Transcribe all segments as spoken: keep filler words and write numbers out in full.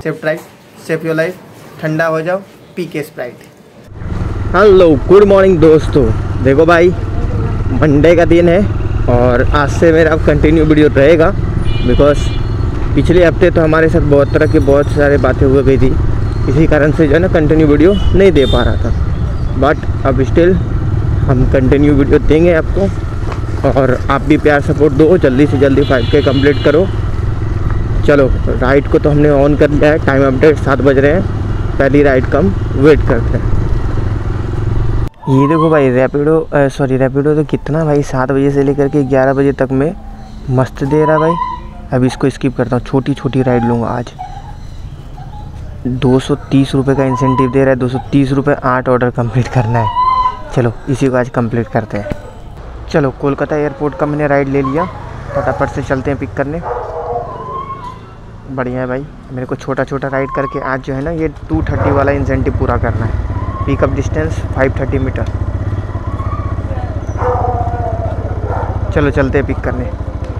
Safe drive, safe your life, ठंडा हो जाओ, पी के स्प्राइट। हेलो गुड मॉर्निंग दोस्तों। देखो भाई, मंडे का दिन है और आज से मेरा अब कंटिन्यू वीडियो रहेगा, बिकॉज पिछले हफ्ते तो हमारे साथ बहुत तरह की बहुत सारी बातें हो गई थी, इसी कारण से जो है ना कंटिन्यू वीडियो नहीं दे पा रहा था। बट अब स्टिल हम कंटिन्यू वीडियो देंगे आपको, और आप भी प्यार सपोर्ट दो, जल्दी से जल्दी फाइव के कंप्लीट करो। चलो राइड को तो हमने ऑन कर लिया है, टाइम अपडेट सात बज रहे हैं, पहली राइड का हम वेट करते हैं। ये देखो भाई रैपिडो, सॉरी रैपिडो तो कितना भाई सात बजे से लेकर के ग्यारह बजे तक में मस्त दे रहा भाई। अब इसको स्किप करता हूँ, छोटी छोटी राइड लूँगा आज। दो सौ तीस रुपये का इंसेंटिव दे रहा है, दो सौ तीस रुपये आठ ऑर्डर कंप्लीट करना है। चलो इसी को आज कंप्लीट करते हैं। चलो कोलकाता एयरपोर्ट का मैंने राइड ले लिया, फटाफट से चलते हैं पिक करने। बढ़िया है भाई, मेरे को छोटा छोटा राइड करके आज जो है ना ये टू थर्टी वाला इंसेंटिव पूरा करना है। Pickup distance five thirty meter. चलो चलते हैं पिक करने।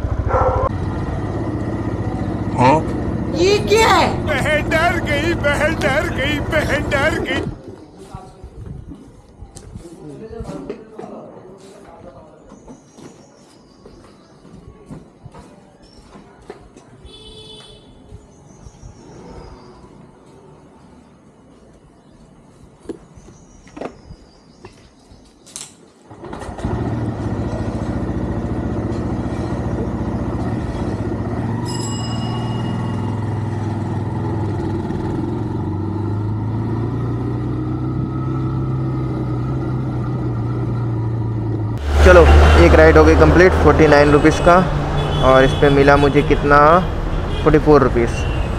हाँ? ये क्या है? बहन डर गई, बहन डर गई, बहन डर गई। चलो एक राइड हो गई कंप्लीट, फोर्टी नाइन रुपीज़ का, और इस पर मिला मुझे कितना, फोर्टी फोर रुपीज़।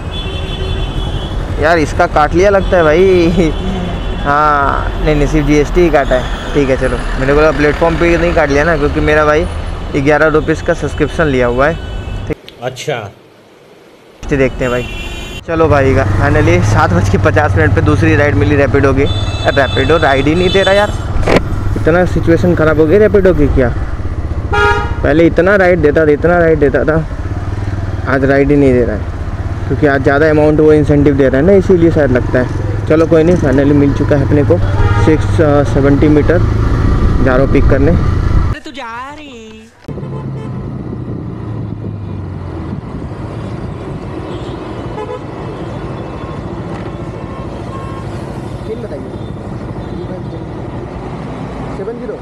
यार इसका काट लिया लगता है भाई। हाँ नहीं नहीं, सिर्फ जीएसटी ही काटा है। ठीक है चलो, मैंने बोला प्लेटफॉर्म पे नहीं काट लिया ना, क्योंकि मेरा भाई ग्यारह रुपीज़ का सब्सक्रिप्शन लिया हुआ है। ठीक, अच्छा देखते हैं भाई। चलो भाई का फाइनली सात बज के पचास मिनट पर दूसरी राइड मिली रैपिडो की। रैपिडो राइड ही नहीं दे रहा यार, इतना सिचुएशन ख़राब हो गई रैपिडो की। क्या पहले इतना राइड देता था, इतना राइड देता था, आज राइड ही नहीं दे रहा है, क्योंकि आज ज़्यादा अमाउंट वो इंसेंटिव दे रहा है ना, इसीलिए शायद लगता है। चलो कोई नहीं, फाइनली मिल चुका है अपने को सिक्स सेवेंटी मीटर। जा रहा हूँ पिक करने। तू जा रही बताइए सेवन जीरो।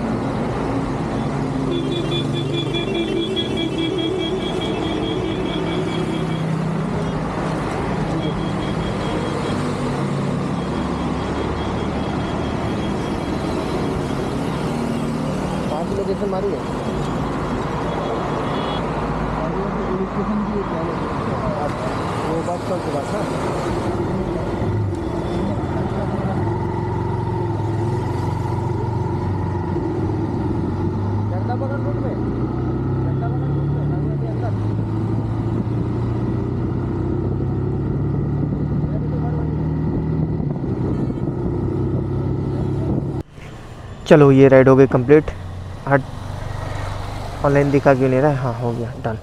पाँच लोकेशन मारी है, वो बात कल के बाद ना। चलो ये राइड हो गई कंप्लीट। हट, ऑनलाइन दिखा क्यों नहीं रहा है? हाँ हो गया डन।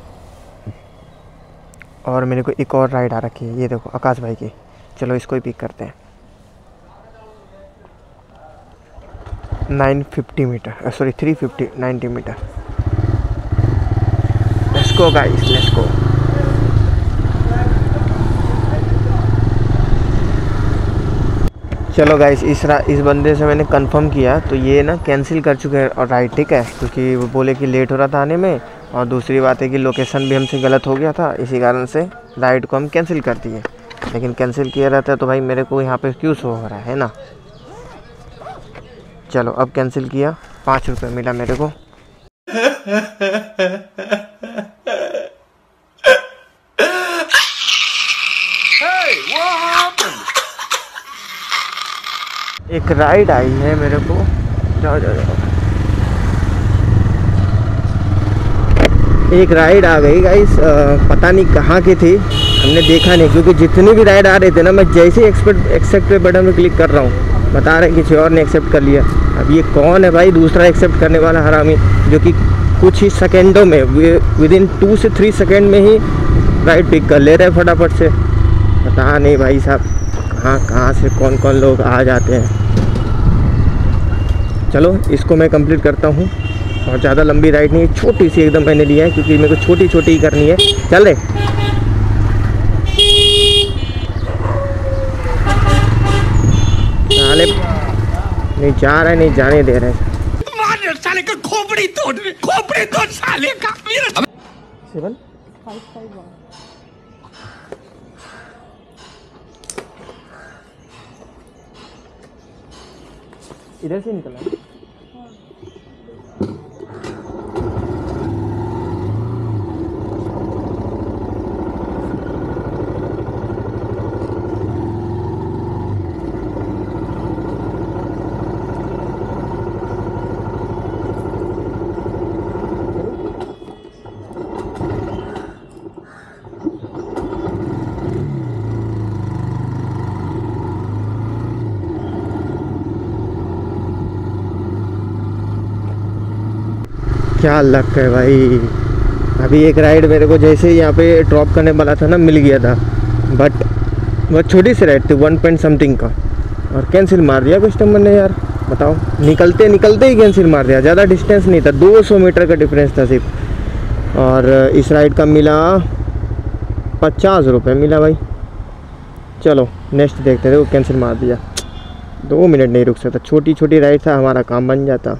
और मेरे को एक और राइड आ रखी है, ये देखो आकाश भाई की। चलो इसको ही पिक करते हैं। Nine fifty meter, sorry three fifty ninety meter. Let's go guys, let's go. चलो गाइस, इस रा इस बंदे से मैंने कंफर्म किया, तो ये ना कैंसिल कर चुके हैं और राइड, ठीक है, क्योंकि वो बोले कि लेट हो रहा था आने में, और दूसरी बात है कि लोकेशन भी हमसे गलत हो गया था, इसी कारण से राइड को हम कैंसिल कर दिए। लेकिन कैंसिल किया रहता है तो भाई मेरे को यहाँ पे क्यों शो हो रहा है ना। चलो अब कैंसिल किया, पाँच रुपये मिला मेरे को। एक राइड आई है मेरे को, जाओ जाओ जाओ। एक राइड आ गई गाइस, पता नहीं कहाँ की थी, हमने देखा नहीं, क्योंकि जितनी भी राइड आ रहे थे ना, मैं जैसे ही एक्सेप्ट एक्सेप्ट पे बटन में क्लिक कर रहा हूँ, बता रहे किसी और ने एक्सेप्ट कर लिया। अब ये कौन है भाई दूसरा एक्सेप्ट करने वाला हरामी, जो कि कुछ ही सेकेंडों में, विद इन टू से थ्री सेकेंड में ही राइड पिक कर ले रहे हैं फटाफट से। पता नहीं भाई साहब कहाँ कहाँ से कौन कौन लोग आ जाते हैं। चलो इसको मैं कंप्लीट करता हूँ और ज़्यादा लंबी राइड नहीं, छोटी सी एकदम मैंने लिया है क्योंकि मेरे को छोटी छोटी ही करनी है। चल रे साले नहीं जा रहा है, नहीं जाने दे रहे हैं। साले का खोपड़ी तोड़ खोपड़ी तोड़ साले का। सेवन इधर से निकला है। क्या लक है भाई। अभी एक राइड मेरे को जैसे ही यहाँ पे ड्रॉप करने वाला था ना मिल गया था, बट बहुत छोटी सी राइड थी वन पॉइंट समथिंग का, और कैंसिल मार दिया कस्टमर ने यार। बताओ निकलते निकलते ही कैंसिल मार दिया। ज़्यादा डिस्टेंस नहीं था, दो सौ मीटर का डिफरेंस था सिर्फ। और इस राइड का मिला पचास रुपये मिला भाई। चलो नेक्स्ट देखते थे, वो कैंसिल मार दिया। दो मिनट नहीं रुक सकता, छोटी छोटी राइड था, हमारा काम बन जाता।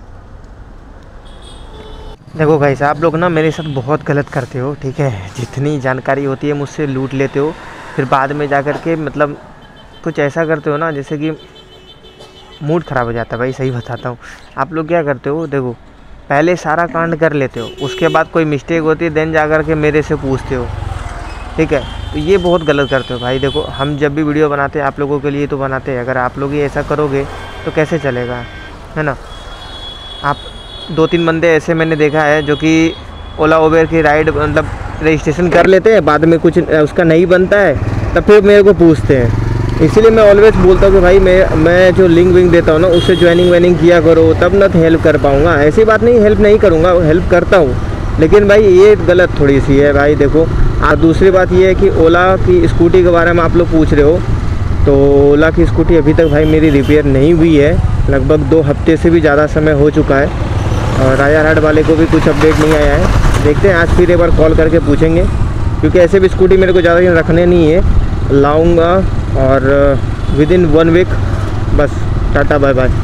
देखो गाइस आप लोग ना मेरे साथ बहुत गलत करते हो, ठीक है। जितनी जानकारी होती है मुझसे लूट लेते हो, फिर बाद में जा कर के मतलब कुछ ऐसा करते हो ना जैसे कि मूड ख़राब हो जाता है भाई। सही बताता हूँ, आप लोग क्या करते हो, देखो पहले सारा कांड कर लेते हो, उसके बाद कोई मिस्टेक होती है देन जा कर के मेरे से पूछते हो, ठीक है। तो ये बहुत गलत करते हो भाई। देखो हम जब भी वीडियो बनाते हैं आप लोगों के लिए तो बनाते हैं, अगर आप लोग ही ऐसा करोगे तो कैसे चलेगा, है ना। आप दो तीन बंदे ऐसे मैंने देखा है जो कि ओला उबेर की राइड मतलब रजिस्ट्रेशन कर लेते हैं, बाद में कुछ उसका नहीं बनता है तब फिर मेरे को पूछते हैं। इसीलिए मैं ऑलवेज बोलता हूँ कि भाई मैं मैं जो लिंक विंक देता हूँ ना उससे ज्वाइनिंग वाइनिंग किया करो, तब ना तो हेल्प कर पाऊँगा। ऐसी बात नहीं हेल्प नहीं करूँगा, हेल्प करता हूँ, लेकिन भाई ये गलत थोड़ी सी है भाई। देखो आप दूसरी बात ये है कि ओला की स्कूटी के बारे में आप लोग पूछ रहे हो, तो ओला की स्कूटी अभी तक भाई मेरी रिपेयर नहीं हुई है, लगभग दो हफ्ते से भी ज़्यादा समय हो चुका है, और राजा राइड वाले को भी कुछ अपडेट नहीं आया है। देखते हैं आज फिर एक बार कॉल करके पूछेंगे, क्योंकि ऐसे भी स्कूटी मेरे को ज़्यादा दिन रखने नहीं है, लाऊंगा और विद इन वन वीक बस टाटा बाय बाय।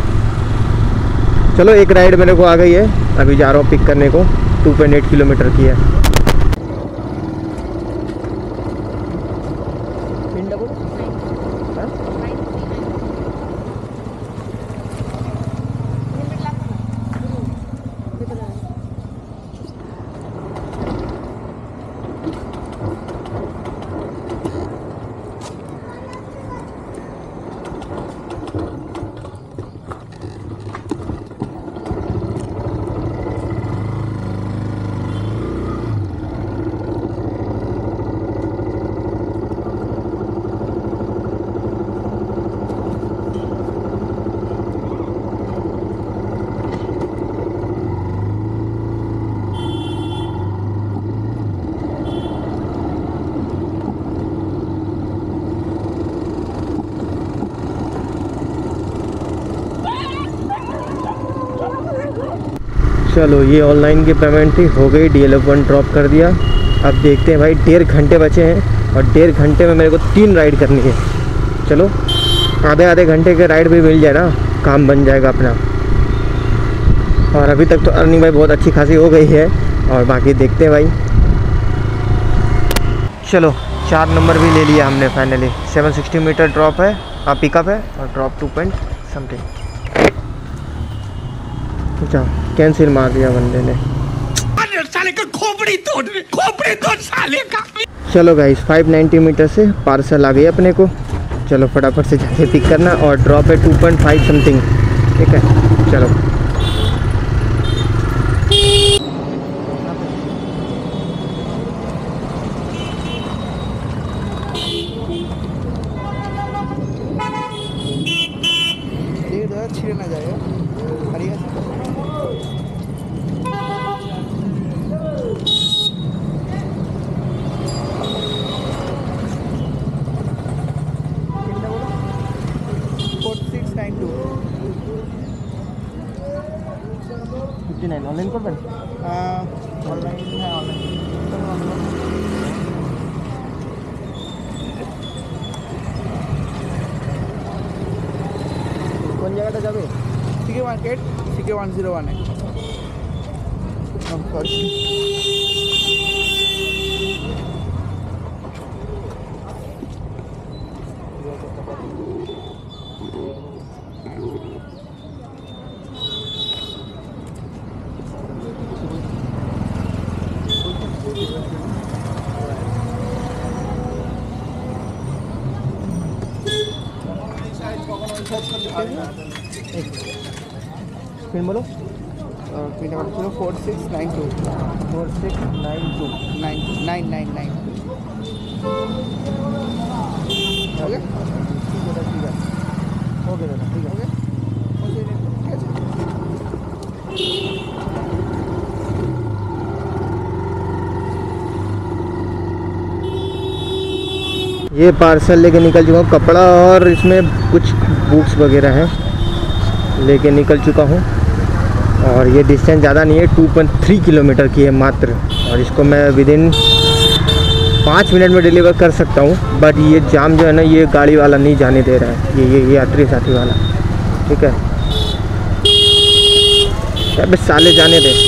चलो एक राइड मेरे को आ गई है, अभी जा रहा हूँ पिक करने को। टू पॉइंट एट किलोमीटर की है। चलो ये ऑनलाइन की पेमेंट थी, हो गई। D L F one drop कर दिया। अब देखते हैं भाई, डेढ़ घंटे बचे हैं और डेढ़ घंटे में मेरे को तीन राइड करनी है। चलो आधे आधे घंटे के राइड भी मिल जाए ना, काम बन जाएगा अपना। और अभी तक तो अर्निंग भाई बहुत अच्छी खासी हो गई है, और बाकी देखते हैं भाई। चलो चार नंबर भी ले लिया हमने finally. Seven sixty meter drop है, हाँ पिकअप है, और ड्रॉप टू पॉइंट समथिंग। अच्छा कैंसिल मार दिया बंदे ने। साले का खोपड़ी तोड़ खोपड़ी तोड़ साले का। चलो गाइस फाइव नाइंटी मीटर से पार्सल आ गई अपने को। चलो फटाफट से जाके पिक करना, और ड्रॉप है टू पॉइंट फाइव समथिंग, ठीक है। चलो छिड़ ना जाएगा। फिफ्टी नाइन ऑनलाइन कर बन ऑनलाइन है ऑनलाइन कौन जगह जाबे CK market CK one zero one है फिर बोलो pin number zero four six nine two four six nine two nine nine nine nine okay ठीक है ओके दादा ठीक है ये पार्सल लेके निकल चुका हूँ, कपड़ा और इसमें कुछ बुक्स वगैरह हैं लेके निकल चुका हूँ। और ये डिस्टेंस ज़्यादा नहीं है, टू पॉइंट थ्री किलोमीटर की है मात्र। और इसको मैं विद इन पाँच मिनट में डिलीवर कर सकता हूँ। बट ये जाम जो है ना, ये गाड़ी वाला नहीं जाने दे रहा है, ये ये यात्री साथी वाला। ठीक है, अब साले जाने दे।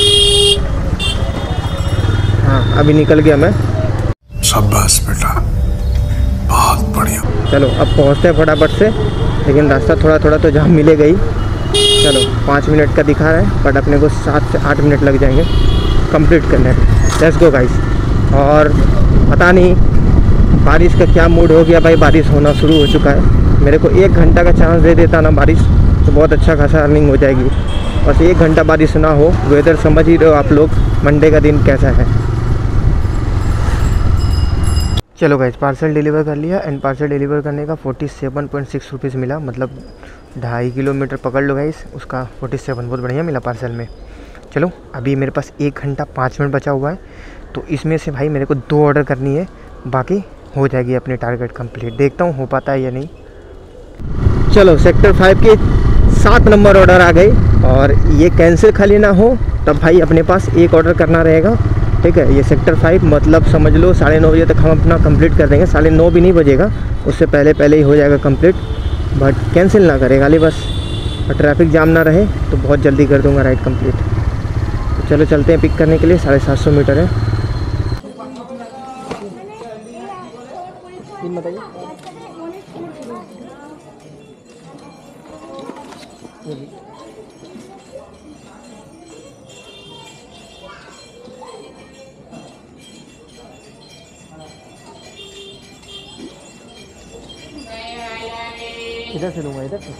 हाँ अभी निकल गया मैं। शाबाश बेटा, बहुत बढ़िया। चलो अब पहुँचते हैं फटाफट से, लेकिन रास्ता थोड़ा थोड़ा तो जाम मिलेगा ही। चलो पाँच मिनट का दिखा रहा है, बट अपने को सात से आठ मिनट लग जाएंगे कंप्लीट करने में। Let's go guys. और पता नहीं बारिश का क्या मूड हो गया भाई, बारिश होना शुरू हो चुका है। मेरे को एक घंटा का चांस दे देता ना बारिश, तो बहुत अच्छा खासा अर्निंग हो जाएगी। बस एक घंटा बारिश ना हो, वेदर समझ ही रहे हो आप लोग, मंडे का दिन कैसा है। चलो गाइस, पार्सल डिलीवर कर लिया एंड पार्सल डिलीवर करने का forty seven point six rupees मिला। मतलब ढाई किलोमीटर पकड़ लो गाइस, उसका फोर्टी सेवन बहुत बढ़िया मिला पार्सल में। चलो अभी मेरे पास एक घंटा पाँच मिनट बचा हुआ है, तो इसमें से भाई मेरे को दो ऑर्डर करनी है, बाकी हो जाएगी अपनी टारगेट कंप्लीट। देखता हूँ हो पाता है या नहीं। चलो सेक्टर फाइव के सात नंबर ऑर्डर आ गई, और ये कैंसिल खाली ना हो तब भाई अपने पास एक ऑर्डर करना रहेगा। ठीक है, ये सेक्टर फाइव मतलब समझ लो साढ़े नौ बजे तक हम अपना कंप्लीट कर देंगे। साढ़े नौ भी नहीं बजेगा, उससे पहले पहले ही हो जाएगा कंप्लीट। बट कैंसिल ना करे खाली बस, और ट्रैफिक जाम ना रहे तो बहुत जल्दी कर दूंगा राइड कंप्लीट। तो चलो चलते हैं पिक करने के लिए। साढ़े सात सौ मीटर है। बताइए इधर से लूँगा, इधर से।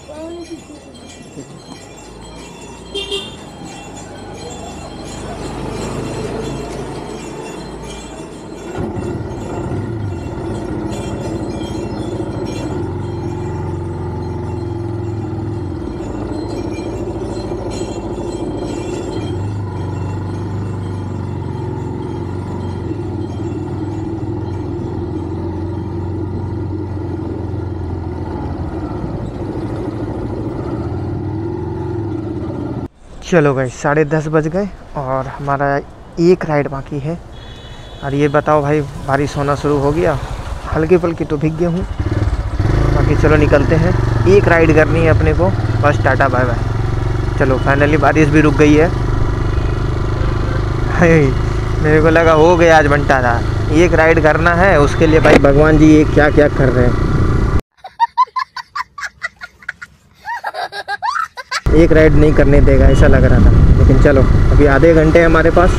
चलो भाई साढ़े दस बज गए और हमारा एक राइड बाकी है। और ये बताओ भाई, बारिश होना शुरू हो गया, हल्की फुल्की तो भीग गया हूँ। बाकी चलो निकलते हैं, एक राइड करनी है अपने को, बस टाटा बाय बाय। चलो फाइनली बारिश भी रुक गई है। मेरे को लगा हो गया आज बनता था, एक राइड करना है उसके लिए भाई भगवान जी ये क्या क्या कर रहे हैं। एक राइड नहीं करने देगा ऐसा लग रहा था, लेकिन चलो अभी आधे घंटे हमारे पास।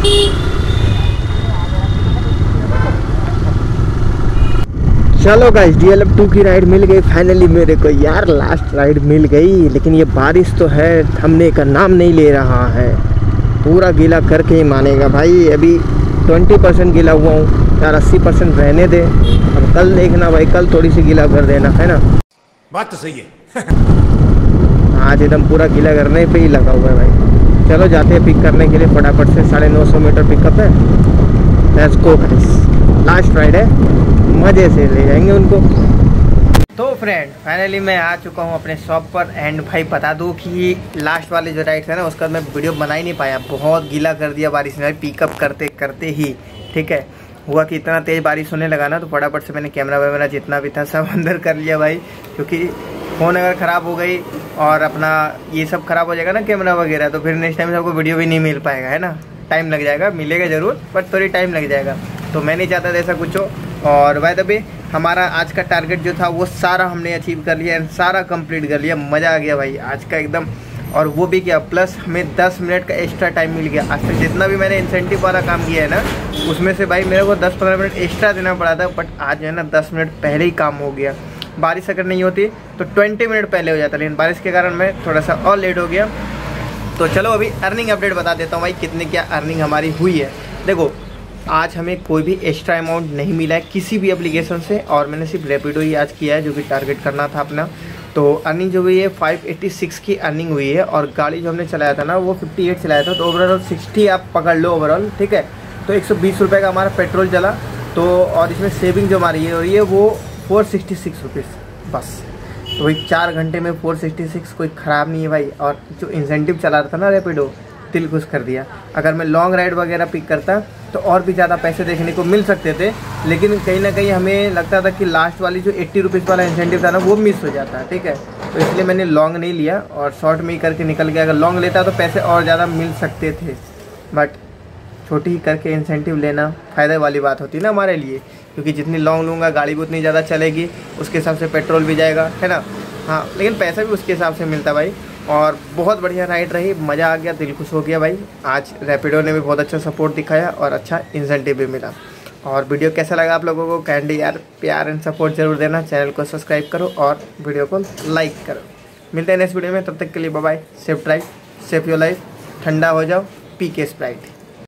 चलो guys, D L F two की राइड मिल गई फाइनली मेरे को यार, लास्ट राइड मिल गई। लेकिन ये बारिश तो है, थमने का नाम नहीं ले रहा है, पूरा गीला करके ही मानेगा भाई। अभी ट्वेंटी परसेंट गीला हुआ हूँ यार, अस्सी परसेंट रहने दे। अब कल देखना भाई, कल थोड़ी सी गीला कर देना, है ना। बात तो सही है। आज एकदम पूरा गीला करने पे ही लगा हुआ है भाई। चलो जाते हैं पिक करने के लिए फटाफट से। साढ़े नौ सौ मीटर पिकअप है। Let's go guys, last ride है, मज़े से ले जाएंगे उनको। तो फ्रेंड फाइनली मैं आ चुका हूँ अपने शॉप पर। एंड भाई बता दूँ कि लास्ट वाले जो राइड्स है ना उसका मैं वीडियो बना ही नहीं पाया, बहुत गीला कर दिया बारिश ने भाई पिकअप करते करते ही। ठीक है, हुआ कि इतना तेज़ बारिश होने लगा ना तो फटाफट से मैंने कैमरा वैमरा जितना भी था सब अंदर कर लिया भाई, क्योंकि फ़ोन अगर ख़राब हो गई और अपना ये सब ख़राब हो जाएगा ना कैमरा वगैरह, तो फिर नेक्स्ट टाइम सबको वीडियो भी नहीं मिल पाएगा, है ना। टाइम लग जाएगा, मिलेगा ज़रूर बट थोड़ी टाइम लग जाएगा, तो मैं नहीं चाहता था ऐसा कुछ हो। और बाय द वे हमारा आज का टारगेट जो था वो सारा हमने अचीव कर लिया एंड सारा कंप्लीट कर लिया। मज़ा आ गया भाई आज का एकदम। और वो भी क्या, प्लस हमें दस मिनट का एक्स्ट्रा टाइम मिल गया। आज तक जितना भी मैंने इंसेंटिव वाला काम किया है ना उसमें से भाई मेरे को दस पंद्रह मिनट एक्स्ट्रा देना पड़ा था, बट आज जो है ना दस मिनट पहले ही काम हो गया। बारिश अगर नहीं होती तो ट्वेंटी मिनट पहले हो जाता, लेकिन बारिश के कारण मैं थोड़ा सा और लेट हो गया। तो चलो अभी अर्निंग अपडेट बता देता हूँ भाई कितने क्या अर्निंग हमारी हुई है। देखो आज हमें कोई भी एक्स्ट्रा अमाउंट नहीं मिला है किसी भी एप्लीकेशन से, और मैंने सिर्फ रैपिडो ही आज किया है जो कि टारगेट करना था अपना। तो अर्निंग जो हुई है पाँच सौ छियासी की अर्निंग हुई है, और गाड़ी जो हमने चलाया था ना वो अट्ठावन चलाया था, तो ओवरऑल साठ आप पकड़ लो ओवरऑल। ठीक है, तो एक सौ बीस रुपये का हमारा पेट्रोल चला, तो और इसमें सेविंग जो हमारी ये हो रही है वो फोर सिक्सटी सिक्स रुपीज़ बस। तो भाई चार घंटे में फोर सिक्सटी सिक्स कोई ख़राब नहीं है भाई। और जो इंसेंटिव चला रहा था ना रैपिडो, दिल खुश कर दिया। अगर मैं लॉन्ग राइड वगैरह पिक करता तो और भी ज़्यादा पैसे देखने को मिल सकते थे, लेकिन कहीं ना कहीं हमें लगता था कि लास्ट वाली जो अस्सी रुपीज़ वाला इंसेंटिव था ना वो मिस हो जाता। ठीक है, तो इसलिए मैंने लॉन्ग नहीं लिया और शॉर्ट में ही करके निकल गया। अगर लॉन्ग लेता तो पैसे और ज़्यादा मिल सकते थे, बट छोटी ही करके इंसेंटिव लेना फ़ायदे वाली बात होती है ना हमारे लिए, क्योंकि जितनी लॉन्ग लूँगा गाड़ी भी उतनी ज़्यादा चलेगी, उसके हिसाब से पेट्रोल भी जाएगा, है ना। हाँ, लेकिन पैसा भी उसके हिसाब से मिलता भाई। और बहुत बढ़िया राइड रही, मज़ा आ गया, दिल खुश हो गया भाई। आज रैपिडो ने भी बहुत अच्छा सपोर्ट दिखाया और अच्छा इंसेंटिव भी मिला। और वीडियो कैसा लगा आप लोगों को कैंडी यार प्यार एंड सपोर्ट जरूर देना। चैनल को सब्सक्राइब करो और वीडियो को लाइक करो। मिलते हैं नेक्स्ट वीडियो में, तब तक के लिए bye bye. Safe drive, safe your life, ठंडा हो जाओ, पी के स्प्राइट।